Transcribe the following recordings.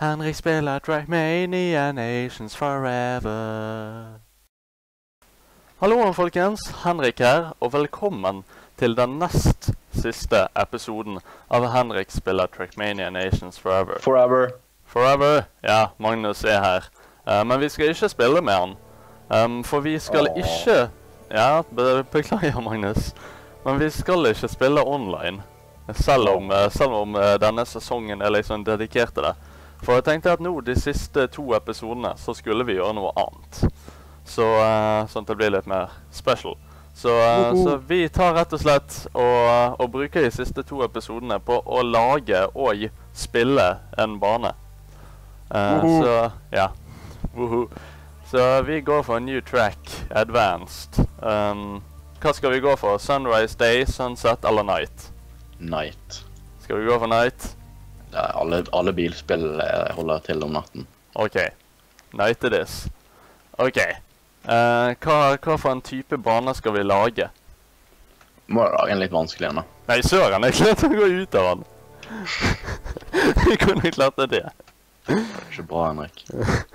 Henrik spiller Trackmania Nations Forever. Hallo folkens, Henrik her, og velkommen til den nest siste episoden av Henrik spiller Trackmania Nations Forever. Forever, ja, Magnus er her. Men vi skal ikke spille med han. For vi skal ikke... Ja, beklager Magnus. Men vi skal ikke spille online. Selv om denne sesongen er liksom dedikert til det. For jeg tenkte at nå, de siste 2 episodene, så skulle vi gjøre noe annet. Så, sånn at det blir litt mer special. Så vi tar rett og slett og bruker de siste 2 episodene på å lage og spille en bane. Så, ja. Så vi går for New Track Advanced. Hva skal vi gå for? Sunrise Day, Sunset eller Night? Night. Skal vi gå for Night? Ja, alle bilspill holder til om natten. Ok. Night it is. Ok. Hva for en type bane skal vi lage? Må lage en litt vanskelig enda. Nei, søren, jeg klarte å gå ut av den. Vi kunne klart det. Det er ikke bra, Henrik.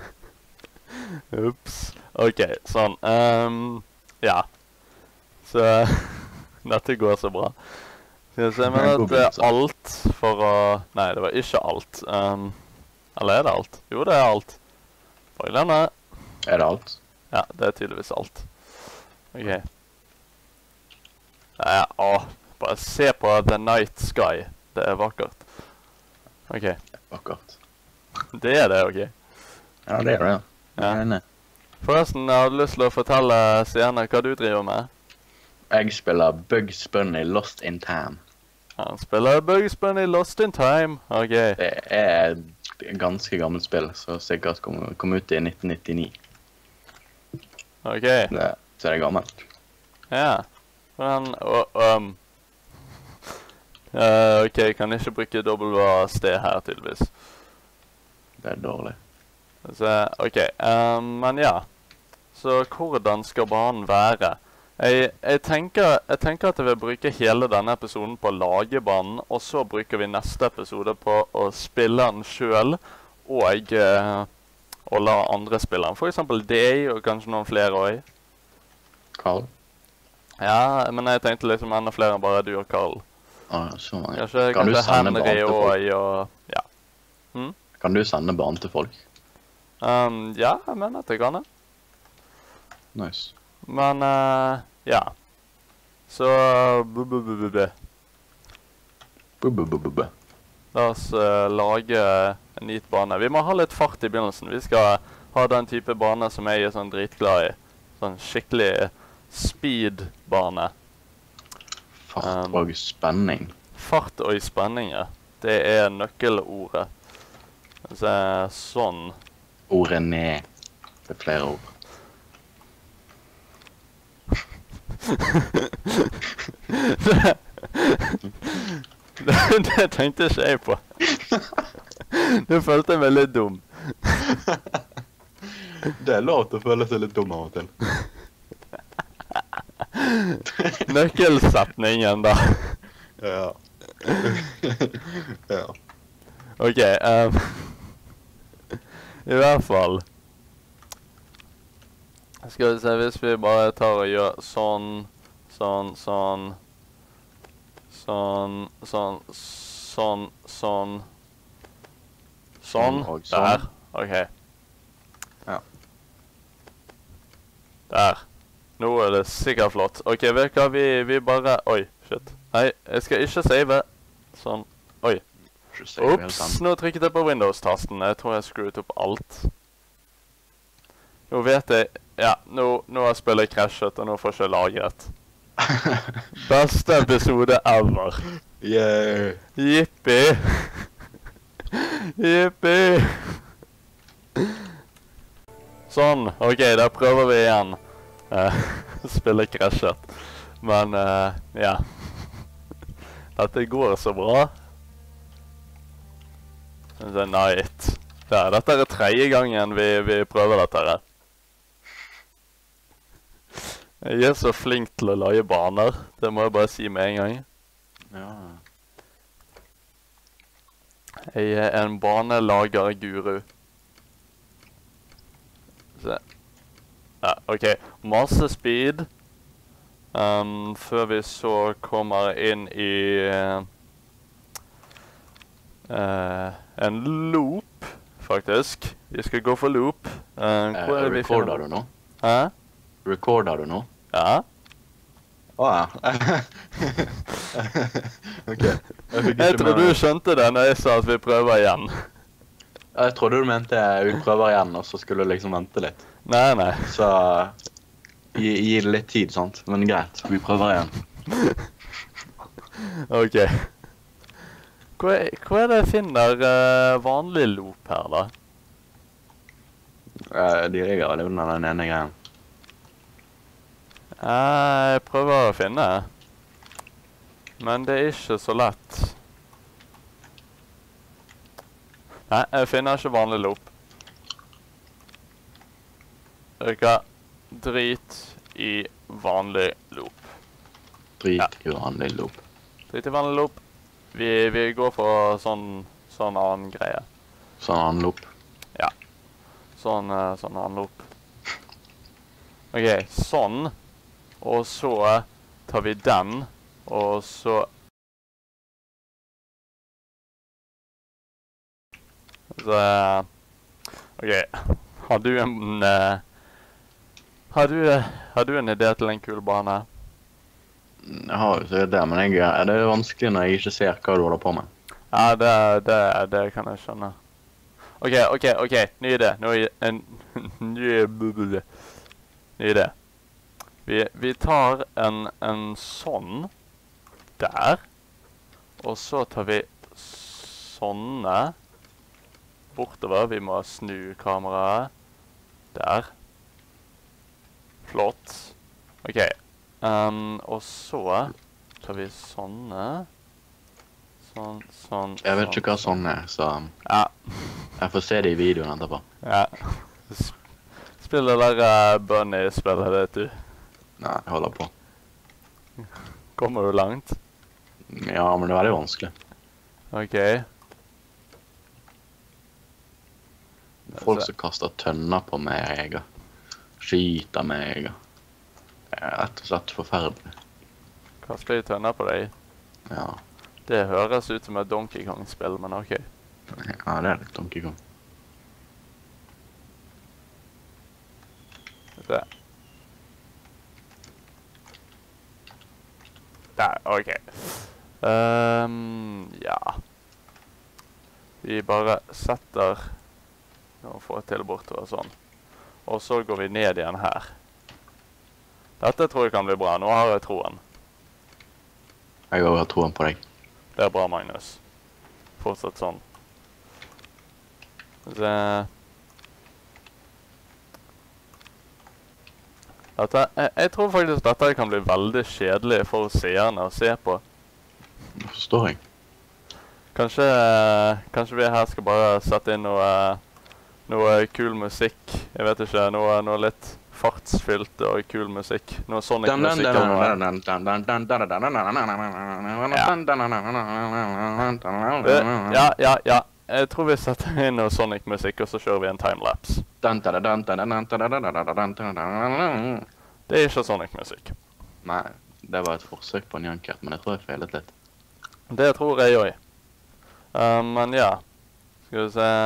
Ups. Ok, sånn. Ja. Så dette går så bra. Jeg mener at det er alt for å... Nei, det var ikke alt. Eller er det alt? Jo, det er alt. Bare denne. Er det alt? Ja, det er tydeligvis alt. Ok. Ja, bare se på The Night Sky. Det er vakkert. Ok. Vakkert. Det er det, ok? Ja, det er det. Ja. Forresten, jeg hadde lyst til å fortelle senere hva du driver med. Jeg spiller Bugs Bunny Lost in Time. Han spiller Bugs Bunny Lost in Time. Ok. Det er et ganske gammelt spill, så sikkert kom ut i 1999. Ok. Så er det gammelt. Ja. Men, ok, jeg kan ikke bruke WASD her, tydeligvis. Det er dårlig. Så, ok, men ja. Så hvordan skal banen være? Jeg tenker at jeg vil bruke hele denne episoden på å lage banen, og så bruker vi neste episode på å spille den selv, og å la andre spille den. For eksempel deg, og kanskje noen flere også. Carl? Ja, men jeg tenkte liksom enda flere enn bare du og Carl. Så mange. Kan du sende banen til folk? Ja. Kan du sende banen til folk? Ja, jeg mener at jeg kan det. Nice. Men, ja. Så, La oss lage en nytt bane. Vi må ha litt fart i begynnelsen. Vi skal ha den type bane som jeg er sånn dritglad i. Sånn skikkelig speed-bane. Fart og spenning. Fart og spenning, ja. Det er nøkkelordet. Så, sånn. Ordet ned. Det er flere ord. Det tenkte ikke jeg på. Det følte jeg meg litt dum. Det er lov til å føle seg litt dum av og til. Nøkkelsetningen da. Ja. Ja. Ok, i hvert fall. Skal vi se, hvis vi bare tar og gjør sånn, sånn, sånn, sånn, sånn, sånn, sånn, sånn, der, ok. Ja. Der. Nå er det sikkert flott. Ok, vet du hva, vi bare, oi, shit. Nei, jeg skal ikke save. Sånn, oi. Ups, nå trykket jeg på Windows-tasten. Jeg tror jeg screwet opp alt. Nå vet jeg, ja, nå har spillet crashet, og nå får jeg ikke lagret. Beste episode ever. Yeah. Yippie. Yippie. Sånn, ok, da prøver vi igjen. Spillet crashet. Men, ja. Dette går så bra. Det er night. Ja, dette er 3. gangen vi prøver dette her. Jeg er så flink til å lage baner. Det må jeg bare si med en gang. Ja. Jeg er en banelager-guru. Se. Ja, ok. Masse speed. Før vi så kommer inn i en loop, faktisk. Vi skal gå for loop. Hvor er det vi finner? Recorder du nå? Hæ? Recorder du nå? Ja. Ja. Ok. Jeg tror du skjønte det når jeg sa at vi prøver igjen. Jeg trodde du mente vi prøver igjen, og så skulle du liksom vente litt. Nei. Så gi det litt tid, sant? Men greit, vi prøver igjen. Ok. Hvor er det jeg finner vanlig loop her, da? De ligger vel under den ene greien. Jeg prøver å finne. Men det er ikke så lett. Nei, jeg finner ikke vanlig loop. Drit i vanlig loop. Drit i vanlig loop. Drit i vanlig loop. Vi går for sånn annen greie. Sånn annen loop? Ja. Sånn annen loop. Ok, sånn. Og så tar vi den, og så... Ok, har du en... Har du en idé til en kul bane? Jeg har jo sikkert det, men det er vanskelig når jeg ikke ser hva du holder på med. Ja, det kan jeg skjønne. Ok, ny idé. Ny idé. Vi tar en sånn der, og så tar vi sånne bortover. Vi må snu kameraet. Der. Flott. Ok. Og så tar vi sånne. Sånn. Jeg vet ikke hva sånn er, så ja. Jeg får se det i videoen etterpå. Ja. Spill det der Bunny-spillet, vet du. Nei, jeg holder på. Kommer du langt? Ja, men det er veldig vanskelig. Ok. Folk som kaster tønner på meg, og skyter meg, og det er rett og slett forferdelig. Kaster de tønner på deg? Ja. Det høres ut som et Donkey Kong-spill, men ok. Ja, det er litt Donkey Kong. Se. Der, ok. Ja. Vi bare setter og får til bortover sånn. Og så går vi ned igjen her. Dette tror jeg kan bli bra. Nå har jeg troen. Jeg har troen på deg. Det er bra, Magnus. Fortsatt sånn. Jeg tror faktisk dette kan bli veldig kjedelig for seerne å se på. Det forstår jeg. Kanskje vi her skal bare sette inn noe kul musikk. Jeg vet ikke, noe litt fartsfylt og kul musikk. Noe Sonic-musikk eller noe. Ja. Jeg tror vi setter inn noe Sonic-musikk, og så kjører vi en timelapse. Det er ikke Sonic-musikk. Nei, det var et forsøk på en jankert, men jeg tror jeg feilet litt. Det tror jeg også. Men ja. Skal vi se...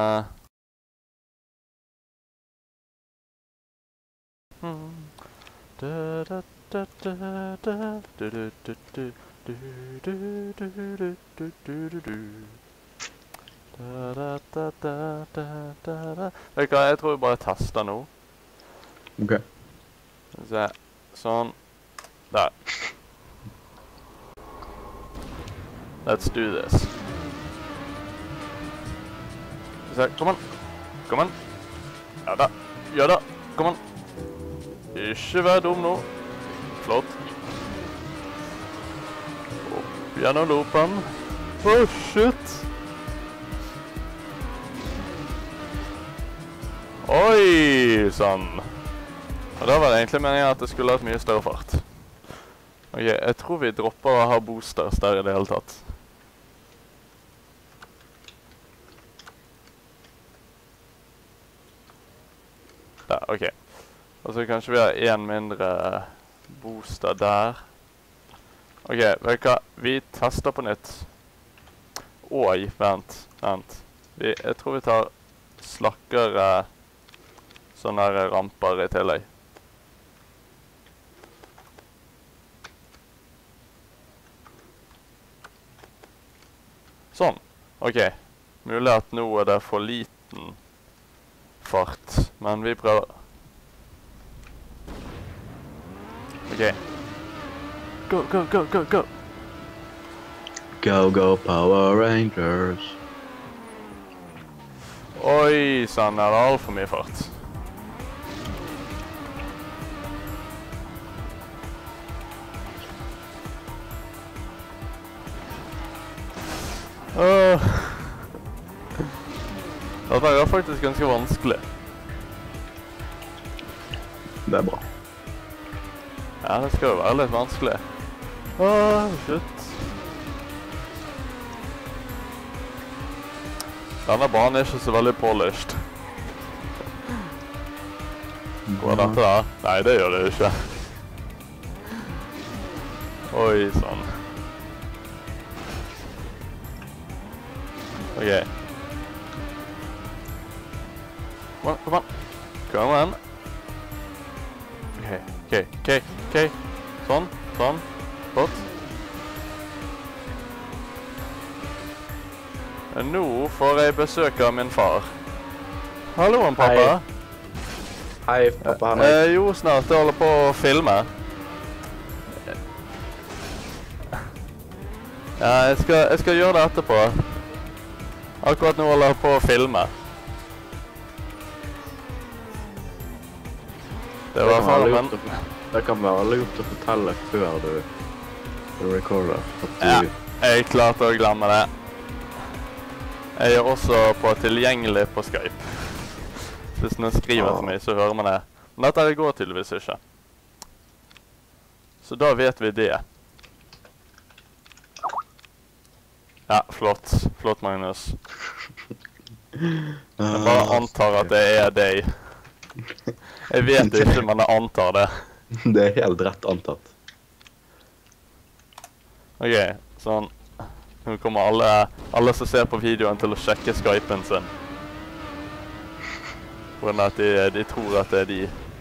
Vet du hva, jeg tror vi bare tester nå. Ok. Se, sånn. Der. Let's do this. Se, kom an. Ja da, kom an. Ikke vær dum nå. Flott. Opp gjennom loopen. Shit. Oi, sånn. Og da var det egentlig meningen at det skulle ha et mye større fart. Ok, jeg tror vi dropper å ha boosters der i det hele tatt. Der, ok. Og så kanskje vi har en mindre booster der. Ok, vet du hva? Vi tester på nytt. Oi, vent. Jeg tror vi tar slakkere sånne ramper i tillegg. Sånn. Ok. Mulig at nå er det for liten fart, men vi prøver. Ok. Go, go, go, go, go! Go, go, Power Rangers! Oi, sånn er det alt for mye fart. Dette er faktisk ganske vanskelig. Det er bra. Ja, det skal jo være litt vanskelig. Shit. Denne banen er ikke så veldig polished. Går dette da? Nei, det gjør det ikke. Oi, sånn. Ok. Kom an. Kom an. Ok. Sånn. Flott. Nå får jeg besøk av min far. Hallo, pappa. Hei, pappa Henrik. Jo, snart. Jeg holder på å filme. Ja, jeg skal gjøre det etterpå. Akkurat nå holder jeg på å filme. Det var farmen. Det kan være lurt å fortelle før du recorder. Ja, jeg klarte å glemme det. Jeg er også tilgjengelig på Skype. Hvis noen skriver til meg, så hører man det. Men dette går tydeligvis ikke. Så da vet vi det. Ja, flott. Flott, Magnus. Jeg bare antar at det er deg. Jeg vet ikke, men jeg antar det. Det er helt rett antatt. Ok, sånn. Nå kommer alle som ser på videoen til å sjekke Skypen sin. For at de tror at det er de.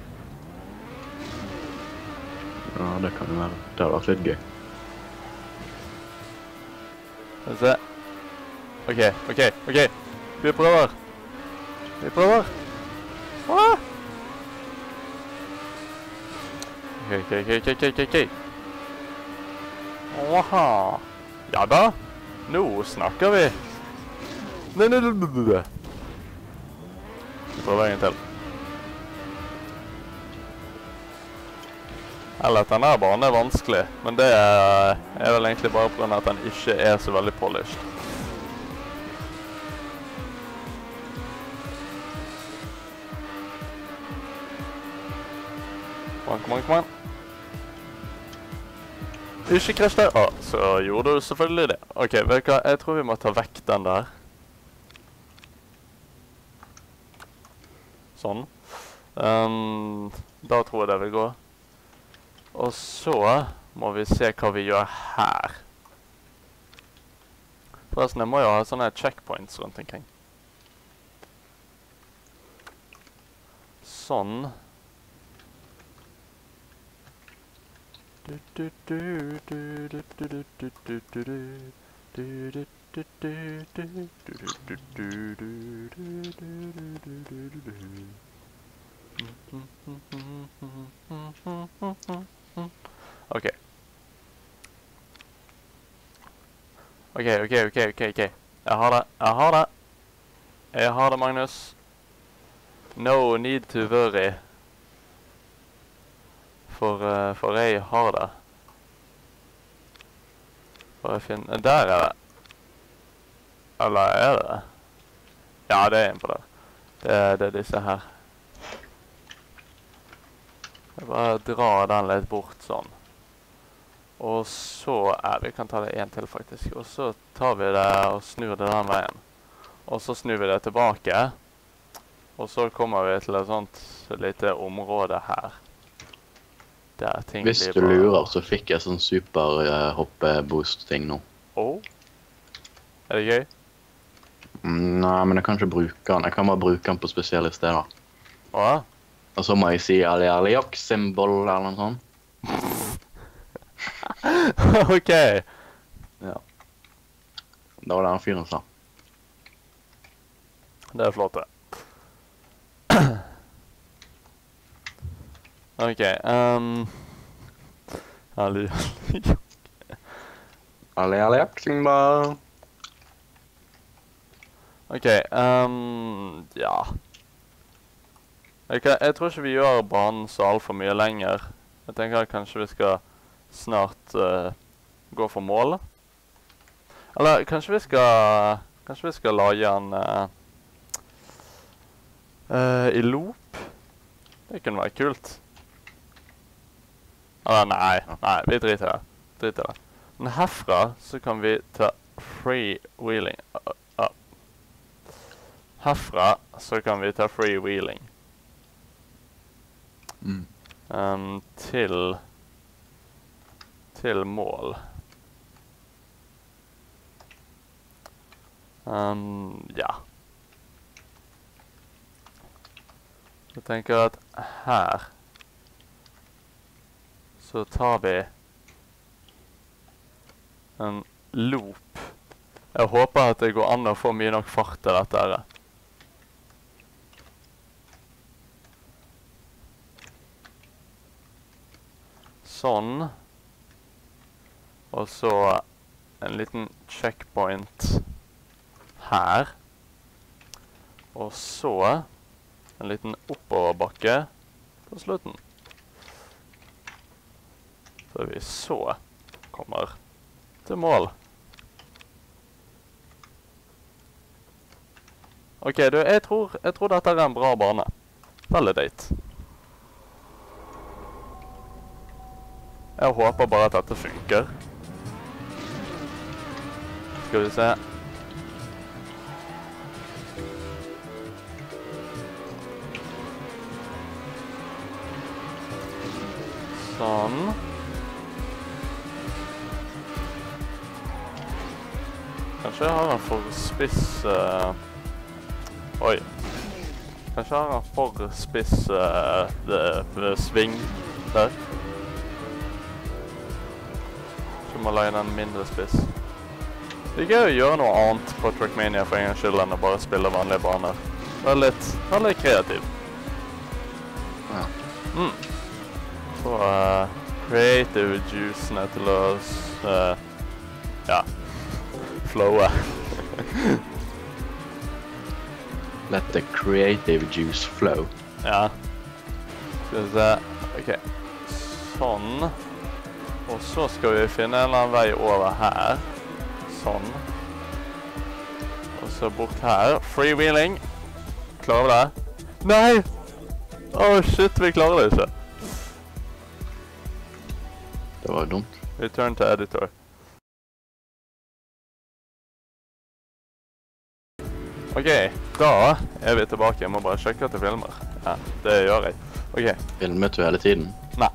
Ja, det kan jo være. Det har vært litt gøy. Skal vi se. Ok. Vi prøver. Ok. Åha. Ja da. Nå snakker vi. Nei. Vi prøver en til. Eller at denne banen er vanskelig, men det er vel egentlig bare på grunn av at den ikke er så veldig polished. Kom an. Ikke krasj der. Så gjorde du selvfølgelig det. Ok, vet du hva? Jeg tror vi må ta vekk den der. Sånn. Da tror jeg det vil gå. Og så må vi se hva vi gjør her. Forresten, jeg må jo ha sånne checkpoints rundt omkring. Sånn. Ok. Jeg har det, Magnus. No need to worry. For jeg har det. Bare finne. Der er det. Eller er det? Ja, det er en på det. Det er disse her. Jeg bare drar den litt bort sånn. Og så vi kan ta det en til faktisk. Og så tar vi det og snur det den veien. Og så snur vi det tilbake. Og så kommer vi til et sånt lite område her. Der ting Hvis blir du lurer, så fikk jeg sånn super-hoppe-boost-ting nå. Er det gøy? Nei, men jeg kan ikke bruke den. Jeg kan bare bruke den på spesielle steder. Ja. Og så må jeg si aliak-symbol eller noe sånt. Ok. Ja. Det var det den fyren sa. Det er flott det. Ok, aliak-symbol. Ok, ja. Jeg tror ikke vi gjør banen så alt for mye lenger. Jeg tenker at kanskje vi skal snart gå for mål. Eller kanskje vi skal lage en i loop. Det kunne være kult. Eller nei, vi driter i det. Men herfra så kan vi ta freewheeling. Herfra så kan vi ta freewheeling. Til mål. Ja. Jeg tenker at her så tar vi en loop. Jeg håper at det går an å få mye nok fart til dette her. Sånn. Og så en liten checkpoint her. Og så en liten oppoverbakke på slutten. Så vi så kommer til mål. Ok, du, jeg tror dette er en bra bane. Validate. Jeg håper bare at dette funker. Skal vi se. Sånn. Kanskje jeg har en for spiss... Oi. Kanskje jeg har en for spiss sving der. Så må lage den mindre spiss. Det er gøy å gjøre noe annet på Trackmania for en gang skyld enn å bare spille vanlige baner. Vær litt kreativ. Ja. Så creative juicene til å ja, flowe. Let the creative juice flow. Ja. Skal vi se. Ok. Sånn. Og så skal vi finne en eller annen vei over her. Sånn. Og så bort her. Freewheeling. Klarer vi det? Nei! Åh, shit, vi klarer det ikke. Det var dumt. Return to editor. Ok, da er vi tilbake. Jeg må bare sjekke at det filmer. Ja, det gjør jeg. Ok. Filmet du hele tiden? Nei.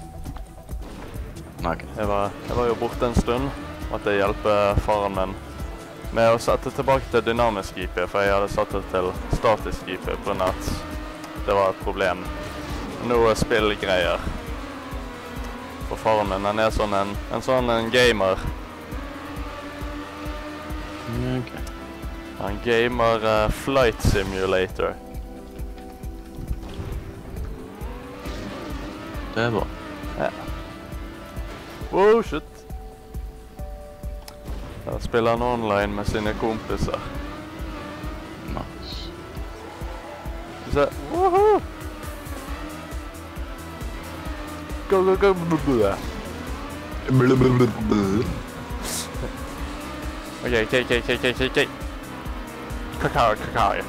Nei, ok. Jeg var jo borte en stund. Måtte hjelpe faren min med å sette tilbake til dynamisk IP, for jeg hadde satt det til statisk IP på grunn av at det var et problem. Noe spillgreier. For faren min, han er sånn en gamer. Ok. Han gamer Flight Simulator. Det er bra. Ja. Wow, shit. Da spiller han online med sine kompiser. Nice. Så, woohoo! Go, go, go, Ok. Kakao.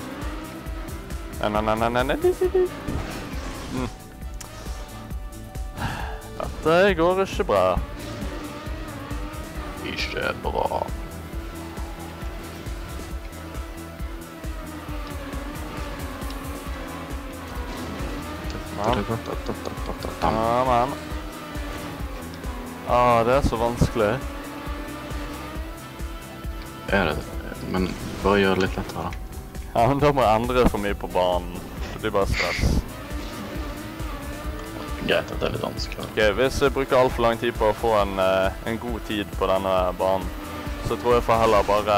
Dette går ikke bra. Ikke bra. man. Det er så vanskelig. Det? Men bare gjør det litt lettere da. Ja, men da må jeg endre for mye på banen. Det blir bare stress. Greit at det er litt vanskelig. Ok, hvis jeg bruker alt for lang tid på å få en god tid på denne banen, så tror jeg for heller bare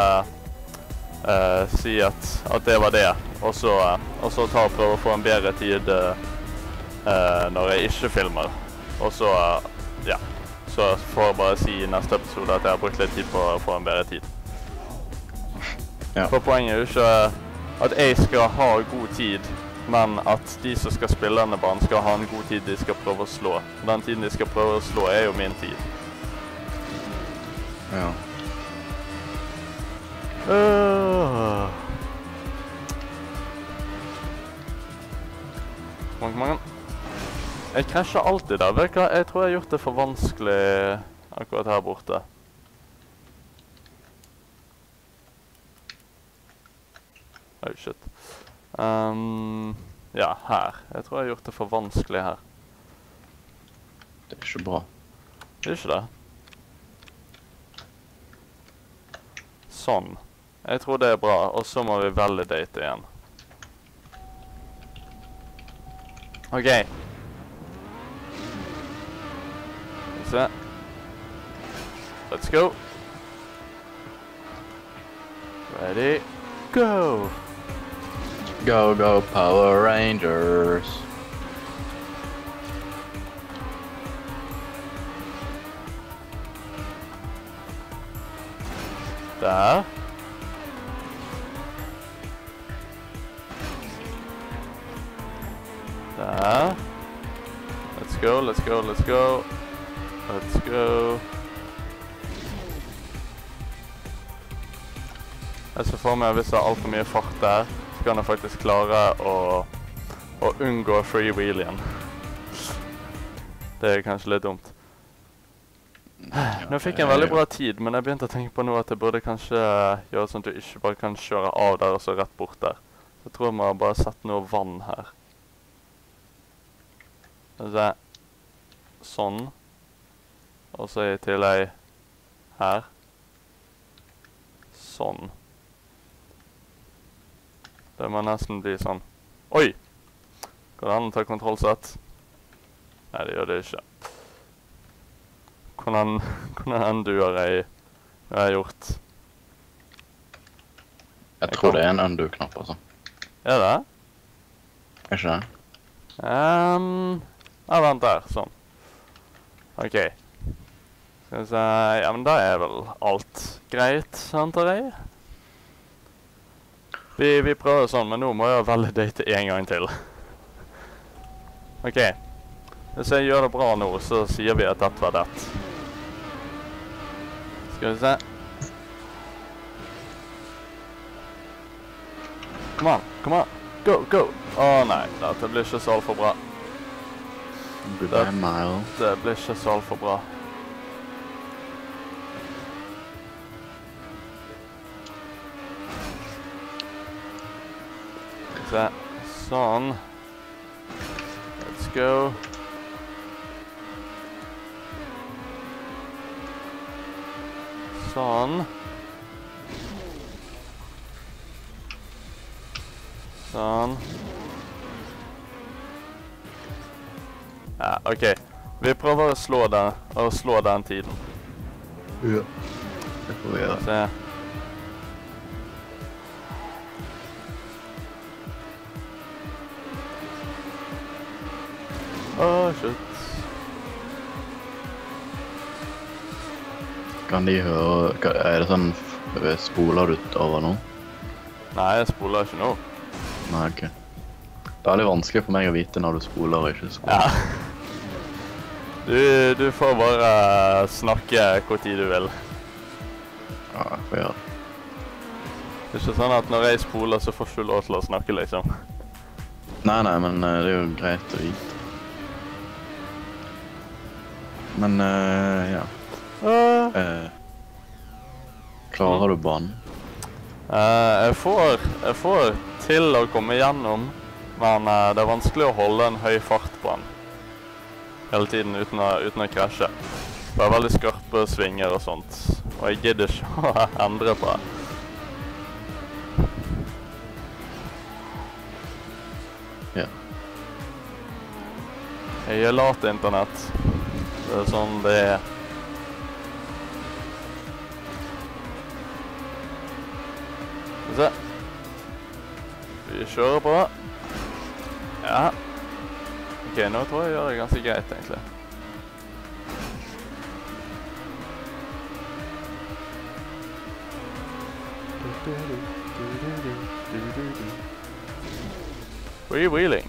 si at det var det, og så prøve å få en bedre tid når jeg ikke filmer. Og så, ja, så får jeg bare si i neste episode at jeg har brukt litt tid på å få en bedre tid. Ja. For poenget er jo ikke at jeg skal ha god tid, men at de som skal spille denne banen skal ha en god tid de skal prøve å slå. Den tiden de skal prøve å slå er jo min tid. Ja. Kom igjen. Jeg krasjer alltid der. Vet du hva? Jeg tror jeg har gjort det for vanskelig akkurat her borte. Oh shit. Ja, her. Jeg tror jeg har gjort det for vanskelig her. Det er ikke bra. Det er ikke det. Sånn. Jeg tror det er bra, og så må vi validate igjen. Ok. Se. Let's go. Ready, go! Go, go, Power Rangers! Der. Der. Let's go, let's go, let's go. Let's go. Jeg ser for meg hvis jeg har alt for mye fart der, så kan jeg faktisk klare å unngå freewheelien. Det er kanskje litt dumt. Nå fikk jeg en veldig bra tid, men jeg begynte å tenke på nå at jeg burde kanskje gjøre sånn at du ikke bare kan kjøre av der og så rett bort der. Jeg tror jeg må bare sette noe vann her. Sånn. Og så i tillegg her. Sånn. Det må nesten bli sånn. Oi! Går det an å ta kontrollsett? Nei, det gjør det ikke. Hvordan undo har jeg gjort? Jeg tror det er en undo-knapp, altså. Er det? Er ikke det? Ja, vent der, sånn. Ok. Skal vi se, ja, men da er vel alt greit, antar jeg. Vi prøver sånn, men nå må jeg validate en gang til. Ok. Hvis jeg gjør det bra nå, så sier vi at dette var det. Skal vi se. Kom an, kom an. Go, go. Nei, dette blir ikke så alt for bra. Det blir ikke så alt for bra. Sånn. Let's go. Sånn. Sånn. Ja, ok. Vi prøver å slå den tiden. Ja. Det får vi gjøre. Se. Shit. Kan de høre... Er det sånn... Spoler du over nå? Nei, jeg spoler ikke nå. Nei, ok. Det er litt vanskelig for meg å vite når du spoler og ikke spoler. Ja. Du får bare snakke hvor tid du vil. Ja, jeg får gjøre det. Det er ikke sånn at når jeg spoler, så får du lov til å snakke, liksom. Nei, men det er jo greit å vite. Men, ja. Klarer du banen? Jeg får til å komme gjennom, Men det er vanskelig å holde en høy fart på den hele tiden uten å krasje. Det er veldig skarpe svinger og sånt, og jeg gidder ikke å endre på det. Ja. Jeg er lat internett. Det er sånn det er. Skal vi se. Vi kjører på. Ja. Ok, nå tror jeg gjør det ganske greit, egentlig. Freewheeling.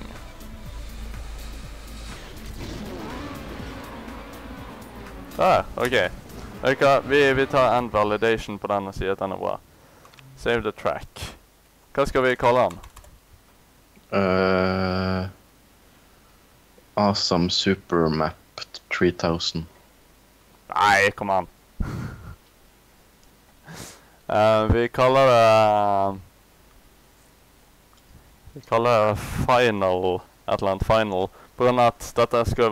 Der, ok. Vi tar end validation på den og sier at den er bra. Save the track. Hva skal vi kalle den? Awesome Super Map 3000. Nei, kom an. Vi kaller det Final, et eller annet Final, på grunn av at dette skal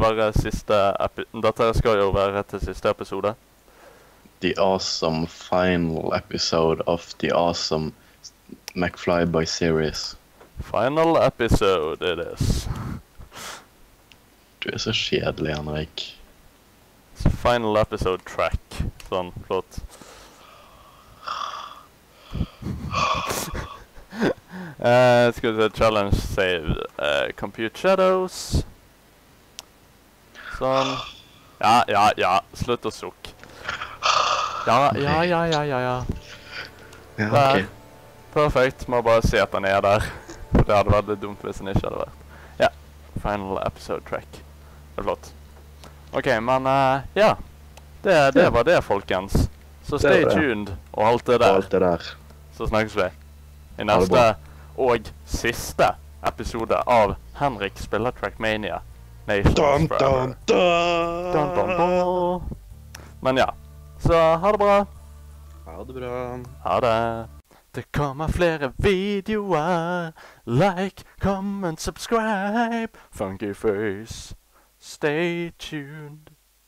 jo være til siste episode. The awesome final episode of the awesome McFlyboy series. Final episode it is. Du er så kjedelig, Henrik. Final episode track. Sånn, flott. Skal vi se, challenge saved. Compute shadows. Sånn. Ja, slutt å sukke. Ja. Ja, Der. ok. Perfekt, må bare se at den er der. For det hadde vært litt dumt hvis den ikke hadde vært. Ja, final episode track. Det er flott. Ok, men ja. Det var det, folkens. Så stay tuned og alt det der. Så snakkes vi i neste og siste episode av Henrik spiller Trackmania Nations Forever. Men ja, så ha det bra. Ha det bra. Ha det. Det kommer flere videoer. Like, comment, subscribe. Funky face. Stay tuned.